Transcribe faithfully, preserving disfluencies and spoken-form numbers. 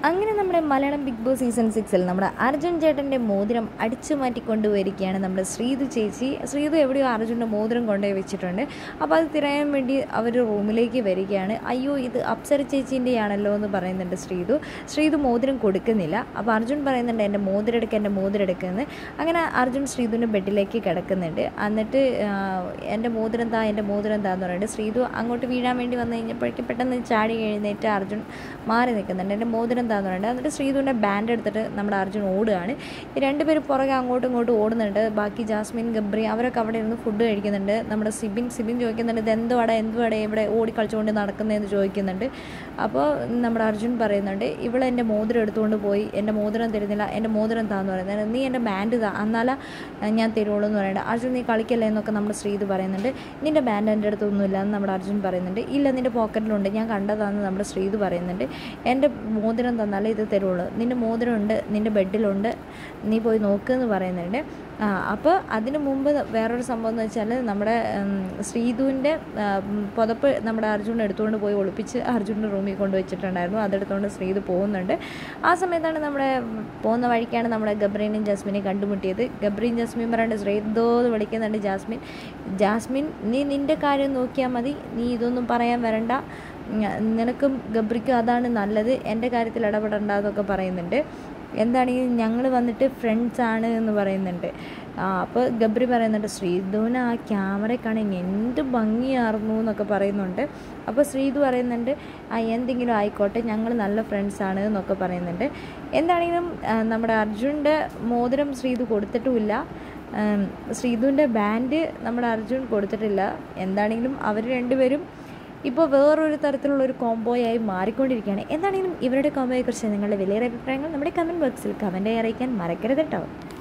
അങ്ങനെ നമ്മുടെ Malayalam big boss season സിക്സിൽ നമ്മുടെ അർജുൻ ചേട്ടൻ്റെ മോതിരം അടിച്ചു മാറ്റി കൊണ്ടുവരികയാണ് നമ്മുടെ ശ്രീതു ചേച്ചി. ശ്രീതു എവിടെയോ അർജുൻ്റെ മോതിരം കൊണ്ടുപോയി വെച്ചിട്ടുണ്ട്. അപ്പോൾ അത് തിരയാൻ വേണ്ടി അവർ റൂമിലേക്ക് വരികയാണ്. അയ്യോ ഇത് അപ്സര ചേച്ചീൻ്റെയാണല്ലോ എന്ന് പറയുന്നുണ്ട് ശ്രീതു. ശ്രീതു മോതിരം കൊടുക്കുന്നില്ല. അപ്പോൾ അർജുൻ പറയുന്നുണ്ട് എൻ്റെ മോതിരം എടുക്കുക എൻ്റെ മോതിരം എടുക്കുന്നത്. അങ്ങനെ അർജുൻ ശ്രീതുവിൻ്റെ ബെഡിലേക്ക് കിടക്കുന്നുണ്ട്. എന്നിട്ട് എൻ്റെ മോതിരം താ എൻ്റെ മോതിരം താ എന്ന് പറയുന്നത് ശ്രീതു അങ്ങോട്ട് വീഴാൻ വേണ്ടി വന്നു കഴിഞ്ഞപ്പോഴേക്കും പെട്ടെന്ന് ചാടി എഴുന്നേറ്റ് അർജുൻ മാറി നിൽക്കുന്നുണ്ട്. എൻ്റെ മോതിരം എന്താന്ന് പറയുന്നത്. എന്നിട്ട് ശ്രീതുവിൻ്റെ ബാൻഡ് എടുത്തിട്ട് നമ്മുടെ അർജുൻ ഓടുകയാണ്. ഈ രണ്ടുപേരും പുറകെ അങ്ങോട്ടും ഇങ്ങോട്ടും ഓടുന്നുണ്ട്. ബാക്കി ജാസ്മിൻ ഗബ്രി അവരൊക്കെ അവിടെ ഇരുന്ന് ഫുഡ് കഴിക്കുന്നുണ്ട്. നമ്മുടെ സിബിൻ സിബിൻ ചോദിക്കുന്നുണ്ട് ഇത് എന്തുവാടെ എന്തുവാടെ ഇവിടെ ഓടിക്കളിച്ചുകൊണ്ട് നടക്കുന്നതെന്ന് ചോദിക്കുന്നുണ്ട്. അപ്പോൾ നമ്മുടെ അർജുൻ പറയുന്നുണ്ട് ഇവളെ എൻ്റെ മോതിരം എടുത്തുകൊണ്ട് പോയി എൻ്റെ മോതിരം തരുന്നില്ല എൻ്റെ മോതിരം താന്ന് പറയുന്നത്. നീ എൻ്റെ ബാൻഡ് താ എന്നാലാ ഞാൻ തരുള്ളൂ എന്ന് പറയുന്നത്. അർജുൻ നീ കളിക്കല്ലേ എന്നൊക്കെ നമ്മുടെ ശ്രീതു പറയുന്നുണ്ട്. നിൻ്റെ ബാൻഡ് എൻ്റെ അടുത്തൊന്നുമില്ല എന്ന് നമ്മുടെ അർജുൻ പറയുന്നുണ്ട്. ഇല്ല നിൻ്റെ പോക്കറ്റിലുണ്ട് ഞാൻ കണ്ടതാണെന്ന് നമ്മുടെ ശ്രീതു പറയുന്നുണ്ട്. എൻ്റെ മോതിരം തന്നാലേ ഇത് തരുള്ളൂ. നിൻ്റെ മോതിരമുണ്ട് നിൻ്റെ ബെഡിലുണ്ട് നീ പോയി നോക്കുമെന്ന് പറയുന്നുണ്ട്. അപ്പോൾ അതിന് മുമ്പ് വേറൊരു സംഭവം എന്ന് വെച്ചാൽ നമ്മുടെ ശ്രീതുവിൻ്റെ പുതപ്പ് നമ്മുടെ അർജുൻ എടുത്തുകൊണ്ട് പോയി ഒളിപ്പിച്ച് അർജുൻ്റെ റൂമിൽ കൊണ്ട് വെച്ചിട്ടുണ്ടായിരുന്നു. അതെടുത്തുകൊണ്ട് ശ്രീതു പോകുന്നുണ്ട്. ആ സമയത്താണ് നമ്മുടെ പോകുന്ന വഴിക്കാണ് നമ്മുടെ ഗബ്രീനും ജാസ്മിനെയും കണ്ടുമുട്ടിയത്. ഗബ്രീൻ ജാസ്മിൻ പറയേണ്ട ശ്രീതോ എന്ന് വിളിക്കുന്നുണ്ട്. ജാസ്മിൻ ജാസ്മിൻ നീ നിൻ്റെ കാര്യം നോക്കിയാൽ മതി, നീ ഇതൊന്നും പറയാൻ വരണ്ട, നിനക്കും ഗബ്രിക്കും അതാണ് നല്ലത്, എൻ്റെ കാര്യത്തിൽ ഇടപെടണ്ട എന്നൊക്കെ പറയുന്നുണ്ട്. എന്താണെങ്കിലും ഞങ്ങൾ വന്നിട്ട് ഫ്രണ്ട്സാണ് എന്ന് പറയുന്നുണ്ട്. അപ്പോൾ ഗബ്രി പറയുന്നുണ്ട് ശ്രീധുവിന് ആ ക്യാമറ കാണാൻ എന്ത് ഭംഗിയായിരുന്നു എന്നൊക്കെ പറയുന്നുണ്ട്. അപ്പോൾ ശ്രീധു പറയുന്നുണ്ട് ആ എന്തെങ്കിലും ആയിക്കോട്ടെ ഞങ്ങൾ നല്ല ഫ്രണ്ട്സാണ് എന്നൊക്കെ പറയുന്നുണ്ട്. എന്താണെങ്കിലും നമ്മുടെ അർജുൻ്റെ മോതിരം ശ്രീധു കൊടുത്തിട്ടുമില്ല. ശ്രീധുവിൻ്റെ ബാൻഡ് നമ്മുടെ അർജുൻ കൊടുത്തിട്ടില്ല. എന്താണെങ്കിലും അവർ രണ്ടുപേരും ഇപ്പോൾ വേറൊരു തരത്തിലുള്ള ഒരു കോംബോയായി മാറിക്കൊണ്ടിരിക്കുകയാണ്. എന്താണെങ്കിലും ഇവരുടെ കോംബോയെക്കുറിച്ച് നിങ്ങളുടെ വിലയേറെ അഭിപ്രായങ്ങൾ നമ്മുടെ കമൻറ്റ് ബോക്സിൽ കമൻറ്റായി അറിയിക്കാൻ മറക്കരുത് കേട്ടോ.